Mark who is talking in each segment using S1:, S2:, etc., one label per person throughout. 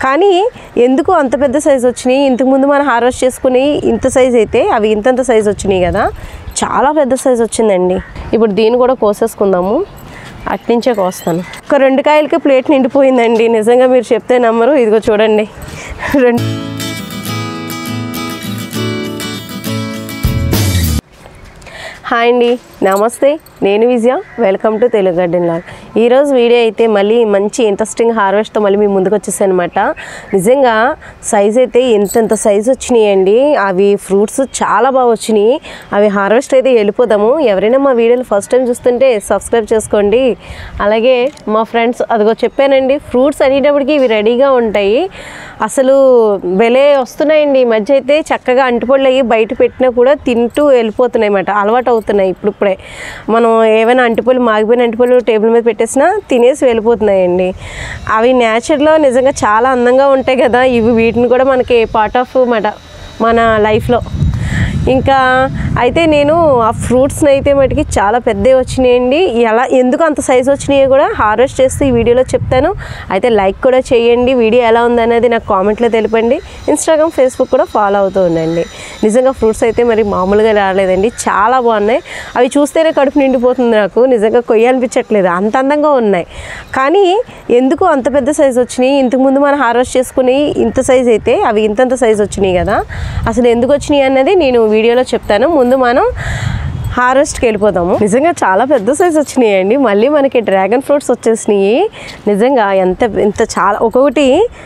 S1: కానీ ఎందుకు అంత పెద్ద సైజు వచ్చినాయి? ఇంతకుముందు మనం హార్వెస్ట్ చేసుకుని ఇంత సైజు అయితే అవి ఇంతంత సైజు వచ్చినాయి కదా, చాలా పెద్ద సైజు వచ్చిందండి. ఇప్పుడు దీన్ని కూడా కోసేసుకుందాము. అట్నుంచే కోస్తాను. ఒక 2 కాయలకి ప్లేట్ నిండిపోయిందండి. నిజంగా మీరు చెప్తే నమ్మరు. ఇదిగో చూడండి, 2. హాయ్ అండి, నమస్తే. నేను Vijaya. Welcome to Telugu garden log. ఈరోజు వీడియో అయితే మళ్ళీ మంచి ఇంట్రెస్టింగ్ హార్వెస్ట్తో మళ్ళీ మీ ముందుకు వచ్చేసాయి అనమాట. నిజంగా సైజ్ అయితే ఎంతెంత సైజు వచ్చినాయండి. అవి ఫ్రూట్స్ చాలా బాగా వచ్చినాయి. అవి హార్వెస్ట్ అయితే వెళ్ళిపోదాము. ఎవరైనా మా వీడియోలు ఫస్ట్ టైం చూస్తుంటే సబ్స్క్రైబ్ చేసుకోండి. అలాగే మా ఫ్రెండ్స్ అదిగో చెప్పానండి, ఫ్రూట్స్ అనేటప్పటికి ఇవి రెడీగా ఉంటాయి. అసలు భలే వస్తున్నాయండి. ఈ మధ్య అయితే చక్కగా అంటుపళ్ళు అయ్యి బయట పెట్టినా కూడా తింటూ వెళ్ళిపోతున్నాయి అన్నమాట. అలవాటు అవుతున్నాయి. ఇప్పుడిప్పుడే మనం ఏమైనా అంటుపళ్ళు, మాగిపోయిన అంటుపళ్ళు టేబుల్ మీద పెట్టేసినా తినేసి వెళ్ళిపోతున్నాయండి. అవి నేచర్లో నిజంగా చాలా అందంగా ఉంటాయి కదా. ఇవి వీటిని కూడా మనకి పార్ట్ ఆఫ్ మన లైఫ్లో. ఇంకా అయితే నేను ఆ ఫ్రూట్స్ని అయితే మటుకి చాలా పెద్దవి వచ్చినాయండి. ఎందుకు అంత సైజు వచ్చినాయో కూడా హార్వెస్ట్ చేస్తే ఈ వీడియోలో చెప్తాను. అయితే లైక్ కూడా చేయండి. వీడియో ఎలా ఉందనేది నాకు కామెంట్లో తెలిపండి. ఇన్స్టాగ్రామ్, ఫేస్బుక్ కూడా ఫాలో అవుతూ ఉండండి. నిజంగా ఫ్రూట్స్ అయితే మరి మామూలుగా రాలేదండి, చాలా బాగున్నాయి. అవి చూస్తేనే కడుపు నిండిపోతుంది నాకు. నిజంగా కొయ్యాలనిపించట్లేదు, అంత అందంగా ఉన్నాయి. కానీ ఎందుకు అంత పెద్ద సైజు వచ్చినాయి? ఇంతకుముందు మనం హార్వెస్ట్ చేసుకుని ఇంత సైజు అయితే అవి ఇంతంత సైజు వచ్చినాయి కదా, అసలు ఎందుకు వచ్చినాయి అన్నది నేను వీడియోలో చెప్తాను. ముందు మనం హార్వెస్ట్కి వెళ్ళిపోదాము. నిజంగా చాలా పెద్ద సైజు వచ్చినాయండి. మళ్ళీ మనకి డ్రాగన్ ఫ్రూట్స్ వచ్చేసినాయి. నిజంగా ఎంత చాలా, ఒక్కొక్కటి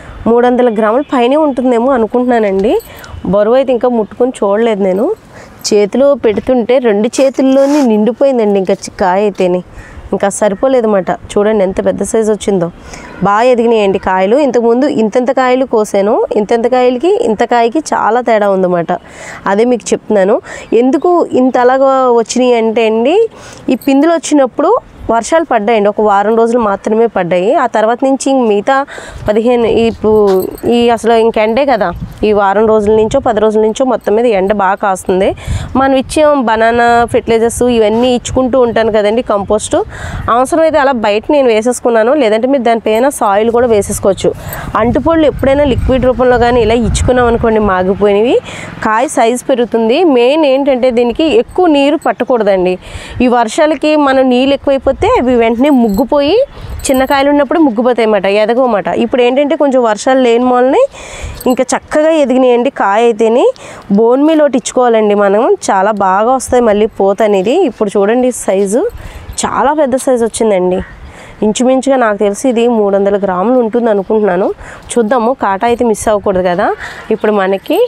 S1: 300 గ్రాముల పైనే ఉంటుందేమో అనుకుంటున్నానండి. బరువు అయితే ఇంకా ముట్టుకొని చూడలేదు నేను. చేతిలో పెడుతుంటే 2 చేతుల్లోని నిండిపోయిందండి. ఇంకా కాయ అయితేనే ఇంకా సరిపోలేదు అన్నమాట. చూడండి ఎంత పెద్ద సైజు వచ్చిందో. బాగా ఎదిగినాయండి కాయలు. ఇంతకుముందు ఇంతంత కాయలు కోసాను, ఇంతంత కాయలకి ఇంత కాయకి చాలా తేడా ఉందన్నమాట. అదే మీకు చెప్తున్నాను. ఎందుకు ఇంత అలాగా వచ్చినాయి అంటే అండి, ఈ పిందులు వచ్చినప్పుడు వర్షాలు పడ్డాయండి. ఒక వారం రోజులు మాత్రమే పడ్డాయి. ఆ తర్వాత నుంచి మిగతా 15 ఇప్పుడు అసలు ఇంక ఎండే కదా. ఈ వారం రోజుల నుంచో 10 రోజుల నుంచో మొత్తం మీద ఎండ బాగా కాస్తుంది. మనం ఇచ్చే బనానా ఫెర్టిలైజర్స్ ఇవన్నీ ఇచ్చుకుంటూ ఉంటాను కదండి, కంపోస్టు. అవసరమైతే అలా బయట నేను వేసేసుకున్నాను. లేదంటే మీరు దానిపైన సాయిల్ కూడా వేసేసుకోవచ్చు. అంటుపళ్ళు ఎప్పుడైనా లిక్విడ్ రూపంలో కానీ ఇలా ఇచ్చుకున్నాం అనుకోండి, మాగిపోయినవి, కాయ సైజు పెరుగుతుంది. మెయిన్ ఏంటంటే దీనికి ఎక్కువ నీరు పట్టకూడదండి. ఈ వర్షాలకి మనం నీళ్ళు ఎక్కువైపోతే అవి వెంటనే ముగ్గిపోయి, చిన్న కాయలు ఉన్నప్పుడు ముగ్గిపోతాయి అన్నమాట, ఎదగమాట. ఇప్పుడు ఏంటంటే కొంచెం వర్షాలు లేని మూలని ఇంకా చక్కగా ఎదిగినాయండి. కాయ అయితేనే బోన్ మీల్ ఒకటి ఇచ్చుకోవాలండి మనం, చాలా బాగా వస్తాయి మళ్ళీ పూత అనేది. ఇప్పుడు చూడండి సైజు చాలా పెద్ద సైజు వచ్చిందండి. ఇంచుమించుగా నాకు తెలిసి ఇది 300 గ్రాములు ఉంటుంది అనుకుంటున్నాను. చూద్దాము, కాటా అయితే మిస్ అవ్వకూడదు కదా. ఇప్పుడు మనకి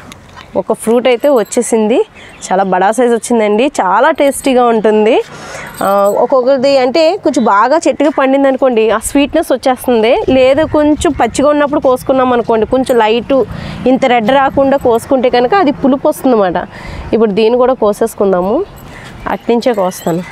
S1: ఒక ఫ్రూట్ అయితే వచ్చేసింది. చాలా బడా సైజ్ వచ్చిందండి. చాలా టేస్టీగా ఉంటుంది. ఒక్కొక్కటి అంటే కొంచెం బాగా చెట్టుగా పండింది అనుకోండి, ఆ స్వీట్నెస్ వచ్చేస్తుంది. లేదా కొంచెం పచ్చిగా ఉన్నప్పుడు కోసుకున్నాం అనుకోండి, కొంచెం లైటు ఇంత రెడ్ రాకుండా కోసుకుంటే కనుక అది పులుపు వస్తుంది అన్నమాట. ఇప్పుడు దీన్ని కూడా కోసేసుకుందాము. అట్నుంచే కోస్తాను.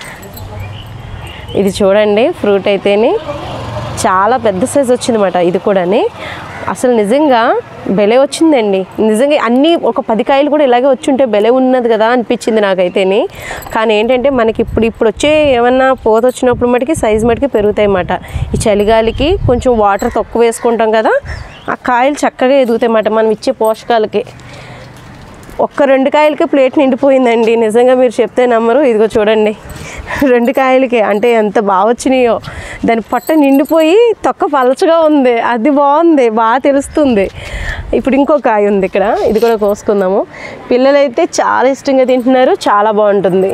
S1: ఇది చూడండి, ఫ్రూట్ అయితేనే చాలా పెద్ద సైజు వచ్చిందన్నమాట. ఇది కూడాని అసలు నిజంగా బెలే వచ్చిందండి. నిజంగా అన్నీ ఒక 10 కాయలు కూడా ఇలాగే వచ్చుంటే బెలే ఉన్నది కదా అనిపించింది నాకైతేనే. కానీ ఏంటంటే మనకి ఇప్పుడు వచ్చే ఏమన్నా పూత వచ్చినప్పుడు మటుకి సైజు మటుకి పెరుగుతాయి అన్నమాట. ఈ చలిగాలికి కొంచెం వాటర్ తక్కువ వేసుకుంటాం కదా, ఆ కాయలు చక్కగా ఎదుగుతాయి అన్నమాట మనం ఇచ్చే పోషకాలకి. ఒక్క 2 కాయలకి ప్లేట్ నిండిపోయిందండి. నిజంగా మీరు చెప్తే నమ్మరు. ఇదిగో చూడండి, 2 కాయలకి అంటే ఎంత బాగా వచ్చినాయో. దాని పొట్ట నిండిపోయి తొక్క పలచగా ఉంది. అది బాగుంది, బాగా తెలుస్తుంది. ఇప్పుడు ఇంకో కాయ ఉంది ఇక్కడ, ఇది కూడా కోసుకుందాము. పిల్లలైతే చాలా ఇష్టంగా తింటున్నారు, చాలా బాగుంటుంది.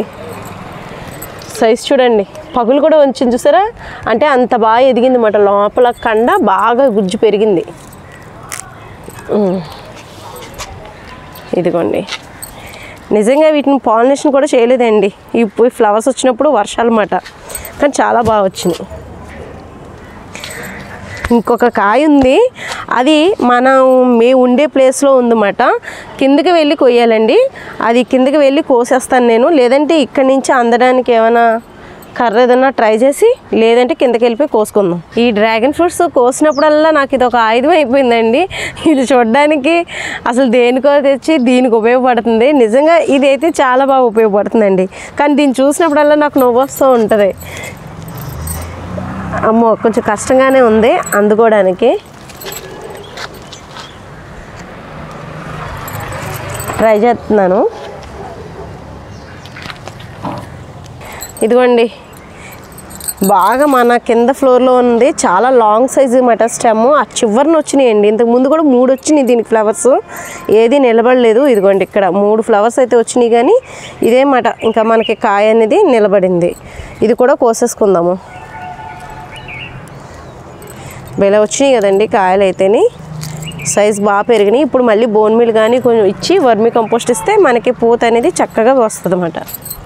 S1: సైజ్ చూడండి, పగులు కూడా వచ్చింది చూసారా. అంటే అంత బాగా ఎదిగింది అన్నమాట. లోపల కండ బాగా గుజ్జు పెరిగింది. ఇదిగోండి, నిజంగా వీటిని పాలినేషన్ కూడా చేయలేదండి. ఇప్పుడు ఫ్లవర్స్ వచ్చినప్పుడు వర్షాలు అన్నమాట, కానీ చాలా బాగా వచ్చినాయి. ఇంకొక కాయ ఉంది, అది మేము ఉండే ప్లేస్లో ఉందన్నమాట. కిందకి వెళ్ళి కొయ్యాలండి. అది కిందకి వెళ్ళి కోసేస్తాను నేను. లేదంటే ఇక్కడి నుంచి అందడానికి ఏమైనా కర్ర ఏదన్నా ట్రై చేసి, లేదంటే కిందకి వెళ్ళిపోయి కోసుకుందాం. ఈ డ్రాగన్ ఫ్రూట్స్ కోసినప్పుడల్లా నాకు ఇది ఒక ఆయుధం అయిపోయిందండి. ఇది చూడడానికి అసలు దేనికో తెచ్చి దీనికి ఉపయోగపడుతుంది. నిజంగా ఇదైతే చాలా బాగా ఉపయోగపడుతుందండి. కానీ దీన్ని చూసినప్పుడల్లా నాకు నవ్వు వస్తూ ఉంటుంది. అమ్మో, కొంచెం కష్టంగానే ఉంది అందుకోవడానికి. ట్రై చేస్తున్నాను. ఇదిగోండి బాగా మన కింద ఫ్లోర్లో ఉంది, చాలా లాంగ్ సైజు మాట స్టెమ్. ఆ చివరిన వచ్చినాయండి. ఇంతకు ముందు కూడా 3 వచ్చినాయి దీనికి ఫ్లవర్స్, ఏది నిలబడలేదు. ఇదిగోండి ఇక్కడ 3 ఫ్లవర్స్ అయితే వచ్చినాయి, కానీ ఇదే మాట ఇంకా మనకి కాయ అనేది నిలబడింది. ఇది కూడా కోసేసుకుందాము. బెల వచ్చినాయి కదండి కాయలు అయితేని, సైజ్ బాగా పెరిగినాయి. ఇప్పుడు మళ్ళీ బోన్ మీల్ కానీ కొంచెం ఇచ్చి వర్మీ కంపోస్ట్ ఇస్తే మనకి పూత అనేది చక్కగా వస్తుంది అన్నమాట.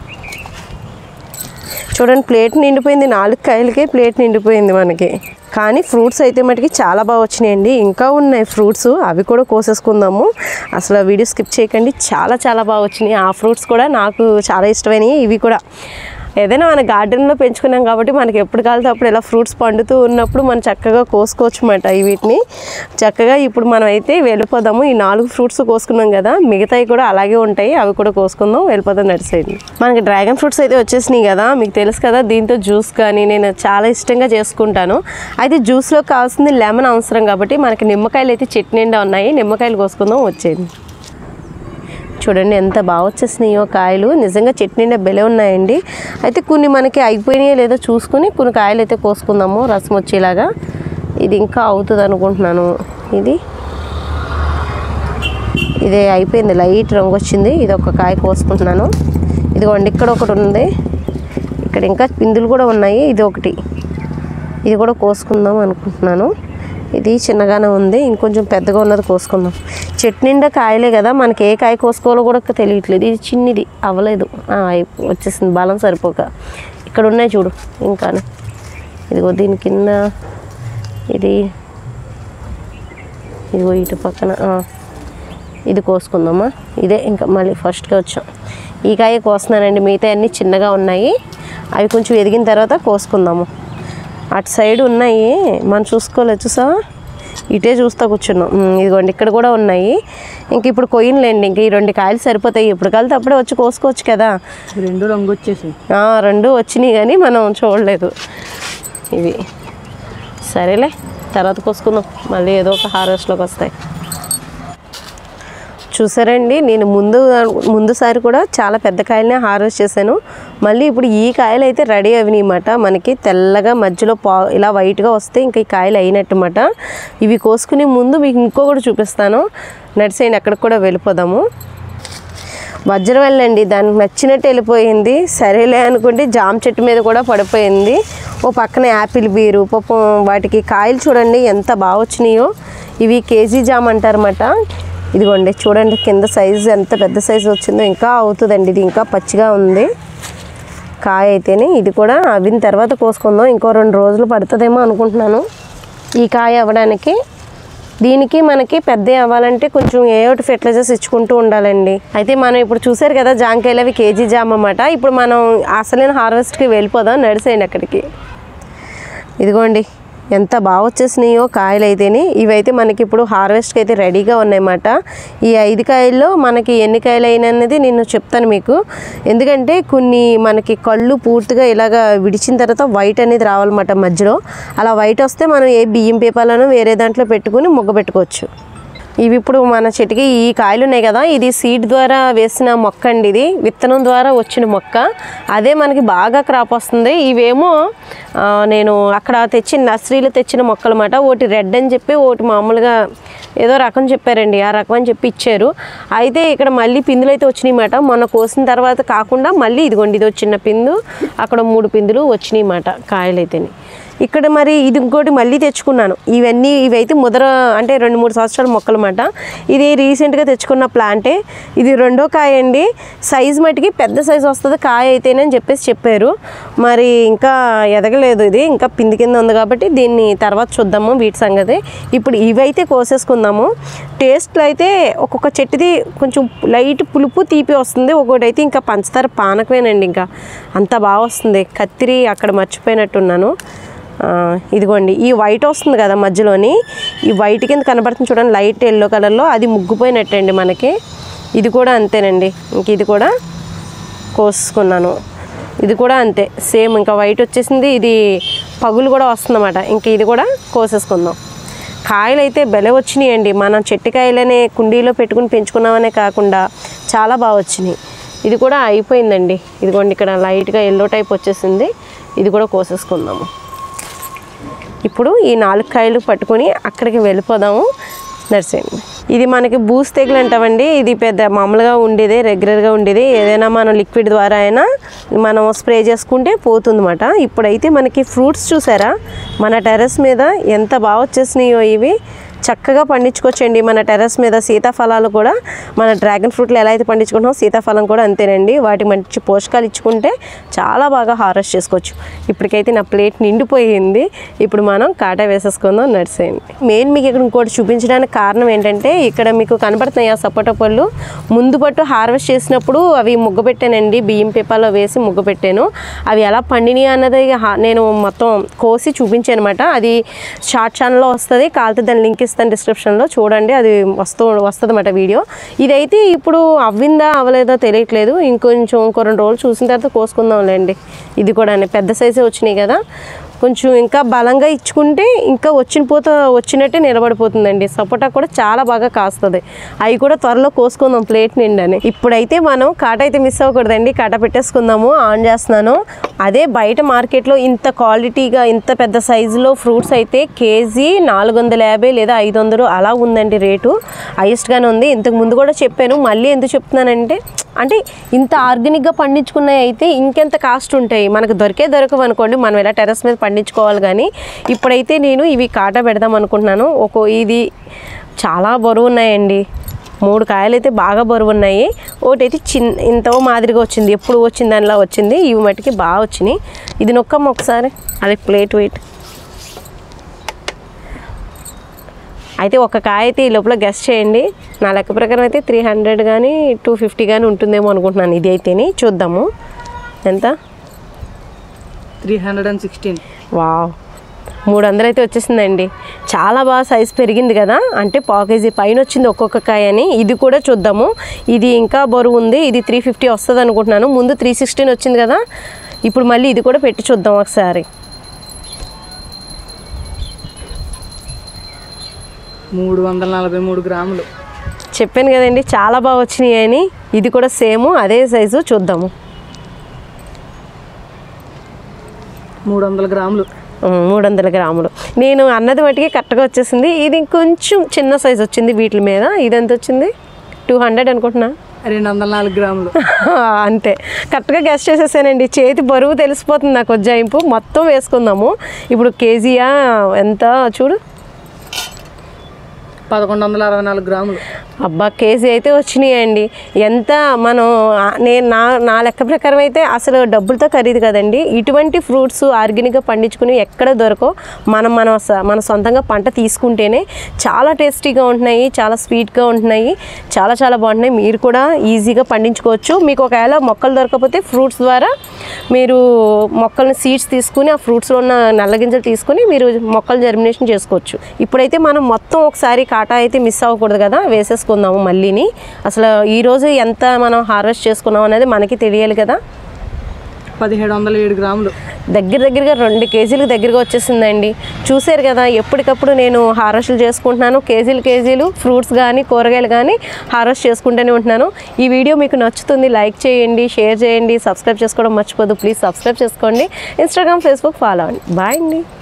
S1: చూడండి ప్లేట్ నిండిపోయింది, 4 కాయలకే ప్లేట్ నిండిపోయింది మనకి. కానీ ఫ్రూట్స్ అయితే మటుకి చాలా బాగా వచ్చినాయండి. ఇంకా ఉన్నాయి ఫ్రూట్స్, అవి కూడా కోసేసుకుందాము. అసలు వీడియో స్కిప్ చేయకండి, చాలా చాలా బాగా వచ్చినాయి. ఆ ఫ్రూట్స్ కూడా నాకు చాలా ఇష్టమైనవి. ఇవి కూడా ఏదైనా మన గార్డెన్లో పెంచుకున్నాం కాబట్టి మనకి ఎప్పుడు కాలితే అప్పుడు ఇలా ఫ్రూట్స్ పండుతూ ఉన్నప్పుడు మనం చక్కగా కోసుకోవచ్చు అన్నమాట. వీటిని చక్కగా ఇప్పుడు మనం అయితే వెళ్ళిపోదాము. ఈ 4 ఫ్రూట్స్ కోసుకున్నాం కదా, మిగతాయి కూడా అలాగే ఉంటాయి, అవి కూడా కోసుకుందాం. వెళ్ళిపోదాం నడిసైడ్. మనకి డ్రాగన్ ఫ్రూట్స్ అయితే వచ్చేసినాయి కదా, మీకు తెలుసు కదా. దీంతో జ్యూస్ కానీ నేను చాలా ఇష్టంగా చేసుకుంటాను. అయితే జ్యూస్లో కావాల్సింది లెమన్ అవసరం కాబట్టి మనకి నిమ్మకాయలు అయితే చెట్టు నిండా ఉన్నాయి. నిమ్మకాయలు కోసుకుందాం వచ్చేది. చూడండి ఎంత బాగా వచ్చేసినాయో కాయలు, నిజంగా చెట్టు నిండా బెలే ఉన్నాయండి. అయితే కొన్ని మనకి అయిపోయినాయో లేదో చూసుకుని కొన్ని కాయలు అయితే కోసుకుందాము రసం వచ్చేలాగా. ఇది ఇంకా అవుతుంది అనుకుంటున్నాను. ఇది అయిపోయింది, లైట్ రంగు వచ్చింది. ఇది ఒక కాయ కోసుకుంటున్నాను. ఇదిగోండి ఇక్కడ ఒకటి ఉంది, ఇక్కడ ఇంకా పిందులు కూడా ఉన్నాయి. ఇది ఒకటి, ఇది కూడా కోసుకుందాం అనుకుంటున్నాను. ఇది చిన్నగానే ఉంది, ఇంకొంచెం పెద్దగా ఉన్నది కోసుకుందాం. చెట్టు నిండా కాయలే కదా, మనకి ఏ కాయ కోసుకోవాలో కూడా తెలియట్లేదు. ఇది చిన్నది అవ్వలేదు, వచ్చేసింది బలం సరిపోక. ఇక్కడ ఉన్నాయి చూడు ఇంకా, ఇదిగో దీని కింద ఇదిగో ఇటు పక్కన ఇది కోసుకుందామా. ఇదే ఇంకా మళ్ళీ ఫస్ట్గా వచ్చాం. ఈ కాయ కోస్తున్నానండి, మిగతా అన్నీ చిన్నగా ఉన్నాయి. అవి కొంచెం ఎదిగిన తర్వాత కోసుకుందాము. అటు సైడ్ ఉన్నాయి మనం చూసుకోలేదు, చూసా ఇటే చూస్తా కూర్చున్నాం. ఇదిగోండి ఇక్కడ కూడా ఉన్నాయి. ఇంక ఇప్పుడు కొయ్యనులేండి, ఇంక ఈ 2 కాయలు సరిపోతాయి. ఇప్పుడు కలితే అప్పుడే వచ్చి కోసుకోవచ్చు కదా.
S2: 2 రంగు వచ్చేసి
S1: 2 వచ్చినాయి కానీ మనం చూడలేదు ఇవి. సరేలే తర్వాత కోసుకుందాం, మళ్ళీ ఏదో ఒక హార్వెస్ట్లోకి వస్తాయి. చూసారండి, నేను ముందుసారి కూడా చాలా పెద్ద కాయలనే హార్వెస్ట్ చేశాను. మళ్ళీ ఇప్పుడు ఈ కాయలు అయితే రెడీ అవినమాట. మనకి తెల్లగా మధ్యలో ఇలా వైట్గా వస్తే ఇంకా ఈ కాయలు అయినట్టుమాట. ఇవి కోసుకునే ముందు మీకు ఇంకొకటి చూపిస్తాను. నడిసేయండి, అక్కడికి కూడా వెళ్ళిపోదాము. వజ్రం వెళ్ళండి, దానికి నచ్చినట్టు వెళ్ళిపోయింది. సరేలే అనుకుంటే జామ చెట్టు మీద కూడా పడిపోయింది. ఓ పక్కన యాపిల్ బీరు పాపం, వాటికి కాయలు చూడండి ఎంత బాగా వచ్చినాయో. ఇవి కేజీ జామ అంటారన్నమాట. ఇదిగోండి చూడండి కింద సైజు ఎంత పెద్ద సైజు వచ్చిందో. ఇంకా అవుతుందండి, ఇది ఇంకా పచ్చిగా ఉంది కాయ అయితేనే. ఇది కూడా అవిన తర్వాత కోసుకుందాం. ఇంకో 2 రోజులు పడుతుందేమో అనుకుంటున్నాను ఈ కాయ అవ్వడానికి. దీనికి మనకి పెద్ద అవ్వాలంటే కొంచెం ఏటి ఫెర్టిలైజర్స్ ఇచ్చుకుంటూ ఉండాలండి. అయితే మనం ఇప్పుడు చూసారు కదా జాంకాయలు, అవి కేజీ జామ అన్నమాట. ఇప్పుడు మనం అసలైన హార్వెస్ట్కి వెళ్ళిపోదాం. నడిసేయండి అక్కడికి. ఇదిగోండి ఎంత బాగా వచ్చేసినాయో కాయలు అయితేనే. ఇవైతే మనకి ఇప్పుడు హార్వెస్ట్కి అయితే రెడీగా ఉన్నాయన్నమాట. ఈ 5 కాయల్లో మనకి ఎన్ని కాయలు అయినది నేను చెప్తాను మీకు. ఎందుకంటే కొన్ని మనకి కళ్ళు పూర్తిగా ఇలాగ విడిచిన తర్వాత వైట్ అనేది రావాలన్నమాట మధ్యలో. అలా వైట్ వస్తే మనం ఏ బియ్యం పేపాలను వేరే దాంట్లో పెట్టుకుని మొగ్గ పెట్టుకోవచ్చు. ఇవి ఇప్పుడు మన చెట్టుకి ఈ కాయలు ఉన్నాయి కదా, ఇది సీడ్ ద్వారా వేసిన మొక్క అండి. ఇది విత్తనం ద్వారా వచ్చిన మొక్క, అదే మనకి బాగా క్రాప్ వస్తుంది. ఇవేమో నేను అక్కడ తెచ్చిన నర్సరీలో తెచ్చిన మొక్కలు అన్నమాట. ఒకటి రెడ్ అని చెప్పి, ఒకటి మామూలుగా ఏదో రకం చెప్పారండి, ఆ రకం అని చెప్పి ఇచ్చారు. అయితే ఇక్కడ మళ్ళీ పిందులు అయితే వచ్చినాయి అన్నమాట. మొన్న కోసిన తర్వాత కాకుండా మళ్ళీ ఇదిగోండి ఇది చిన్న పిందు, అక్కడ 3 పిందులు వచ్చినాయి అన్నమాట కాయలు అయితేనే. ఇక్కడ మరి ఇది ఇంకోటి మళ్ళీ తెచ్చుకున్నాను. ఇవైతే అంటే 2-3 సంవత్సరాల మొక్కలు అన్నమాట. ఇది రీసెంట్గా తెచ్చుకున్న ప్లాంటే. ఇది 2వ కాయ అండి. సైజు మటుకి పెద్ద సైజు వస్తుంది కాయ అయితేనే అని చెప్పారు. మరి ఇంకా ఎదగలేదు, ఇది ఇంకా పిండి కింద ఉంది కాబట్టి దీన్ని తర్వాత చూద్దాము వీటి సంగతి. ఇప్పుడు ఇవైతే కోసేసుకుందాము. టేస్ట్లో అయితే ఒక్కొక్క చెట్టుది కొంచెం లైట్ పులుపు తీపి వస్తుంది, ఒక్కొక్కటి అయితే ఇంకా పంచదార పానకమేనండి. ఇంకా అంత బాగా వస్తుంది. కత్తిరి అక్కడ మర్చిపోయినట్టున్నాను. ఇదిగోండి ఈ వైట్ వస్తుంది కదా మధ్యలోని, ఈ వైట్ కింద కనబడుతుంది చూడండి లైట్ ఎల్లో కలర్లో, అది ముగ్గిపోయినట్టండి మనకి. ఇది కూడా అంతేనండి. ఇంక ఇది కూడా కోసుకున్నాను. ఇది కూడా అంతే సేమ్, ఇంకా వైట్ వచ్చేసింది. ఇది పగులు కూడా వస్తుందన్నమాట. ఇంక ఇది కూడా కోసేసుకుందాం. కాయలు అయితే భలే వచ్చినాయండి. మనం చెట్టుకాయలనే కుండీలో పెట్టుకుని పెంచుకున్నామనే కాకుండా చాలా బాగా వచ్చినాయి. ఇది కూడా అయిపోయిందండి. ఇదిగోండి ఇక్కడ లైట్గా ఎల్లో టైప్ వచ్చేసింది. ఇది కూడా కోసేసుకుందాము. ఇప్పుడు ఈ 4 కాయలు పట్టుకొని అక్కడికి వెళ్ళిపోదాము. నడిచేయండి. ఇది మనకి బూస్ తెగులు అంటామండి. ఇది పెద్ద మామూలుగా ఉండేది, రెగ్యులర్గా ఉండేది. ఏదైనా మనం లిక్విడ్ ద్వారా అయినా మనం స్ప్రే చేసుకుంటే పోతుందన్నమాట. ఇప్పుడైతే మనకి ఫ్రూట్స్ చూసారా, మన టెర్రస్ మీద ఎంత బాగా వచ్చేసినాయో. ఇవి చక్కగా పండించుకోవచ్చండి మన టెర్రస్ మీద. సీతాఫలాలు కూడా మన డ్రాగన్ ఫ్రూట్లు ఎలా అయితే పండించుకుంటామో సీతాఫలం కూడా అంతేనండి. వాటికి మంచి పోషకాలు ఇచ్చుకుంటే చాలా బాగా హార్వెస్ట్ చేసుకోవచ్చు. ఇప్పటికైతే నా ప్లేట్ నిండిపోయింది. ఇప్పుడు మనం కాటా వేసేసుకుందాం. నడిసేయండి. మెయిన్ మీకు ఇక్కడ ఇంకోటి చూపించడానికి కారణం ఏంటంటే, ఇక్కడ మీకు కనబడుతున్నాయి ఆ సపోటా పళ్ళు. ముందు పట్టు హార్వెస్ట్ చేసినప్పుడు అవి ముగ్గ పెట్టానండి. బియ్యం పేపర్లో వేసి ముగ్గ పెట్టాను. అవి ఎలా పండినాయి అన్నది నేను మొత్తం కోసి చూపించాను అనమాట. అది షార్ట్ ఛానల్లో వస్తుంది, కాలితే దాని లింక్ ఇస్తాను డిస్క్రిప్షన్లో, చూడండి. అది వస్తుంది అన్నమాట వీడియో. ఇదైతే ఇప్పుడు అవ్విందా అవ్వలేదో తెలియట్లేదు. ఇంకో 2 రోజులు చూసిన తర్వాత కోసుకుందాంలేండి. ఇది కూడా పెద్ద సైజే వచ్చినాయి కదా, కొంచెం ఇంకా బలంగా ఇచ్చుకుంటే ఇంకా వచ్చినట్టే నిలబడిపోతుందండి. సపోటా కూడా చాలా బాగా కాస్తుంది. అవి కూడా త్వరలో కోసుకుందాం ప్లేట్ నిండాని. ఇప్పుడైతే మనం కాట అయితే మిస్ అవ్వకూడదండి. కాట పెట్టేసుకుందాము. ఆన్ చేస్తున్నాను. అదే బయట మార్కెట్లో ఇంత క్వాలిటీగా ఇంత పెద్ద సైజులో ఫ్రూట్స్ అయితే కేజీ 450 లేదా 500 అలా ఉందండి రేటు. హైయెస్ట్గానే ఉంది. ఇంతకు ముందు కూడా చెప్పాను, మళ్ళీ ఎందుకు చెప్తున్నానంటే, అంటే ఇంత ఆర్గానిక్గా పండించుకున్నాయి అయితే ఇంకెంత కాస్ట్ ఉంటాయి. మనకు దొరకవు అనుకోండి, మనం ఇలా టెర్రస్ మీద పండించుకోవాలి. కానీ ఇప్పుడైతే నేను ఇవి కాటా పెడదాం అనుకుంటున్నాను. ఇది చాలా బరువు ఉన్నాయండి. 3 కాయలు అయితే బాగా బరువు ఉన్నాయి. ఒకటి అయితే ఇంత మాదిరిగా వచ్చింది, ఎప్పుడు వచ్చింది దానిలా వచ్చింది. ఇవి మటుకి బాగా వచ్చినాయి. ఇది నొక్కమ్మ ఒకసారి, అది ప్లేట్ వెయిట్ అయితే. ఒక కాయ అయితే ఈ లోపల గెస్ చేయండి. నా లెక్క ప్రకారం అయితే 300 కానీ 250 కానీ ఉంటుందేమో అనుకుంటున్నాను. ఇది అయితేనే చూద్దాము ఎంత.
S2: 316.
S1: వావ్, 300 అయితే వచ్చేసిందండి. చాలా బాగా సైజు పెరిగింది కదా, అంటే 1/4 కేజీ పైన వచ్చింది ఒక్కొక్క కాయ అని. ఇది కూడా చూద్దాము. ఇది ఇంకా బరువు ఉంది. ఇది 350 వస్తుంది అనుకుంటున్నాను. ముందు 316 వచ్చింది కదా, ఇప్పుడు మళ్ళీ ఇది కూడా పెట్టి చూద్దాం ఒకసారి.
S2: 343 గ్రాములు.
S1: చెప్పాను కదండి చాలా బాగా వచ్చినాయి అని. ఇది కూడా సేమ్ అదే సైజు. చూద్దాము.
S2: 300 గ్రాములు.
S1: 300 గ్రాములు. నేను అన్నది మటుకి కరెక్ట్గా వచ్చేసింది. ఇది కొంచెం చిన్న సైజు వచ్చింది వీటి మీద. ఇది ఎంత వచ్చింది? 200 అనుకుంటున్నా.
S2: 204 గ్రాములు.
S1: అంతే, కరెక్ట్గా గెస్ చేసేసానండి. చేతి బరువు తెలిసిపోతుంది నాకు. ఉజ్జాయింపు మొత్తం వేసుకుందాము. ఇప్పుడు కేజీయా ఎంత చూడు,
S2: 1164 గ్రాములు.
S1: అబ్బా, కేజీ అయితే వచ్చినాయండి. ఎంత మనం నా లెక్క ప్రకారం అయితే అసలు డబ్బులతో ఖరీదు కదండి. ఇటువంటి ఫ్రూట్స్ ఆర్గానిక్గా పండించుకుని ఎక్కడ దొరకో మన సొంతంగా పంట తీసుకుంటేనే చాలా టేస్టీగా ఉంటున్నాయి, చాలా స్వీట్గా ఉంటున్నాయి, చాలా చాలా బాగుంటున్నాయి. మీరు కూడా ఈజీగా పండించుకోవచ్చు. మీకు ఒకవేళ మొక్కలు దొరకకపోతే ఫ్రూట్స్ ద్వారా మీరు మొక్కల్ని సీడ్స్ తీసుకుని ఆ ఫ్రూట్స్లో ఉన్న నల్ల గింజలు తీసుకుని మీరు మొక్కలు జర్మినేషన్ చేసుకోవచ్చు. ఇప్పుడైతే మనం మొత్తం ఒకసారి కాటా అయితే మిస్ అవ్వకూడదు కదా, వేసేసుకుందాము మళ్ళీని. అసలు ఈరోజు ఎంత మనం హార్వెస్ట్ చేసుకున్నాం అనేది మనకి తెలియాలి కదా.
S2: 1707 గ్రాములు.
S1: దగ్గరగా 2 కేజీలకు దగ్గరగా వచ్చేసిందండి. చూసారు కదా, ఎప్పటికప్పుడు నేను హార్వెస్ట్లు చేసుకుంటున్నాను. కేజీలు ఫ్రూట్స్ కానీ కూరగాయలు కానీ హార్వెస్ట్ చేసుకుంటూనే ఉంటున్నాను. ఈ వీడియో మీకు నచ్చుతుంది, లైక్ చేయండి, షేర్ చేయండి, సబ్స్క్రైబ్ చేసుకోవడం మర్చిపోదు. ప్లీజ్ సబ్స్క్రైబ్ చేసుకోండి. ఇన్స్టాగ్రామ్, ఫేస్బుక్ ఫాలో అవ్వండి. బాయ్ అండి.